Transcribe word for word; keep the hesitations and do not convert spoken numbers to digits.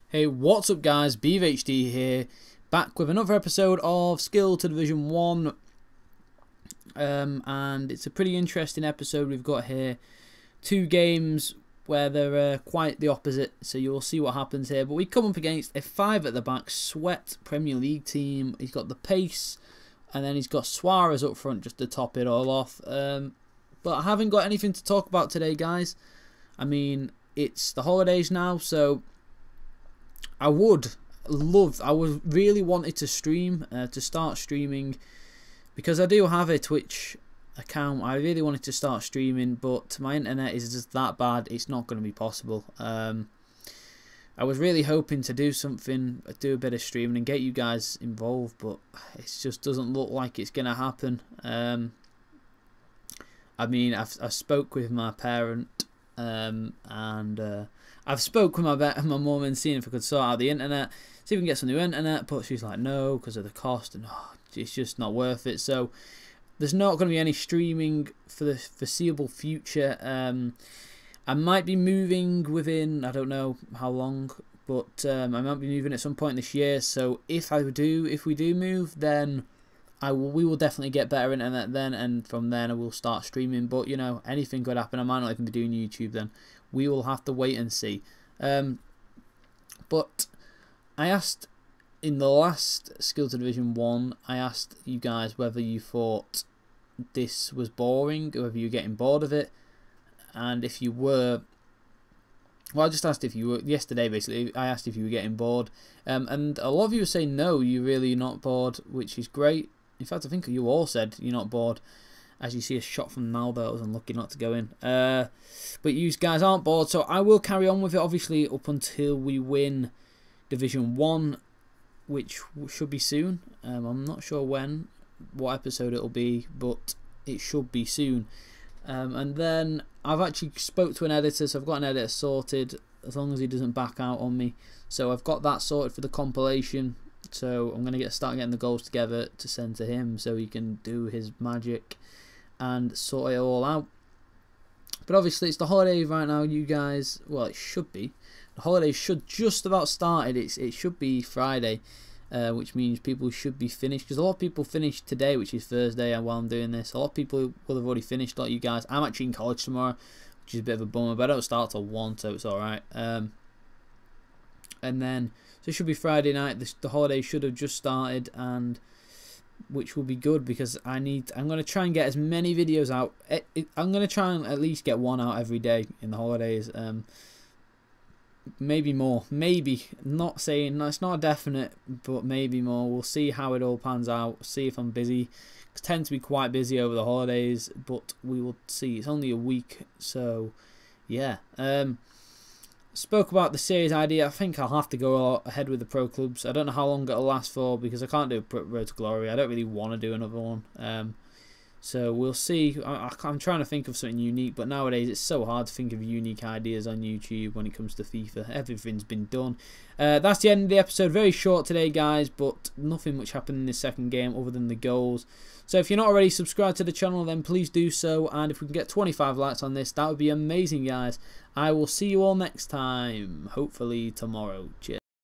Hey, what's up guys, B V H D here, back with another episode of Skill to Division one, um, and it's a pretty interesting episode we've got here. Two games where they're uh, quite the opposite, so you'll see what happens here. But we come up against a five at the back sweat Premier League team. He's got the pace, and then he's got Suarez up front just to top it all off. Um, but I haven't got anything to talk about today, guys. I mean, it's the holidays now, so I would love, I would really wanted to stream, uh, to start streaming, because I do have a Twitch account. I really wanted to start streaming, but my internet is just that bad, it's not going to be possible. Um, I was really hoping to do something, do a bit of streaming and get you guys involved, but it just doesn't look like it's going to happen. Um, I mean, I've, I spoke with my parent, um, and uh, I've spoken with my my mum and seen if I could sort out the internet, see if we can get some new internet, but she's like no, because of the cost, and oh, it's just not worth it. So there's not going to be any streaming for the foreseeable future. Um, I might be moving within, I don't know how long, but um, I might be moving at some point this year. So if I do, if we do move, then I will, we will definitely get better internet then, and from then I will start streaming. But you know, anything could happen. I might not even be doing YouTube then. We will have to wait and see. Um, but I asked in the last Skill to Division one, I asked you guys whether you thought this was boring, or whether you were getting bored of it, and if you were, well, I just asked if you were, yesterday basically, I asked if you were getting bored, um, and a lot of you were saying no, you're really not bored, which is great. In fact, I think you all said you're not bored. As you see a shot from Naldo, I was unlucky not to go in. Uh, but you guys aren't bored, so I will carry on with it, obviously, up until we win Division one, which should be soon. Um, I'm not sure when, what episode it'll be, but it should be soon. Um, and then I've actually spoke to an editor, so I've got an editor sorted, as long as he doesn't back out on me. So I've got that sorted for the compilation. So I'm going to get start getting the goals together to send to him, so he can do his magic and sort it all out. But obviously it's the holidays right now, you guys. Well, it should be. The holidays should just about started. It's it should be Friday, uh, which means people should be finished, because a lot of people finished today, which is Thursday, and while I'm doing this, a lot of people will have already finished. Like you guys, I'm actually in college tomorrow, which is a bit of a bummer, but I don't start till one, so it's all right. Um, and then so it should be Friday night. The, the holidays should have just started, and which will be good, because I need I'm going to try and get as many videos out. It, it, I'm going to try and at least get one out every day in the holidays, um, maybe more, maybe, not saying, it's not definite, but maybe more. We'll see how it all pans out, see if I'm busy. I tend to be quite busy over the holidays, but we will see. It's only a week, so yeah. um, Spoke about the series idea. I think I'll have to go ahead with the pro clubs. I don't know how long it'll last for, because I can't do a Road to Glory. I don't really want to do another one. Um, so we'll see. I, I'm trying to think of something unique, but nowadays it's so hard to think of unique ideas on YouTube when it comes to FIFA. Everything's been done. Uh, that's the end of the episode. Very short today, guys, but nothing much happened in the second game other than the goals. So if you're not already subscribed to the channel, then please do so. And if we can get twenty-five likes on this, that would be amazing, guys. I will see you all next time, hopefully tomorrow. Cheers.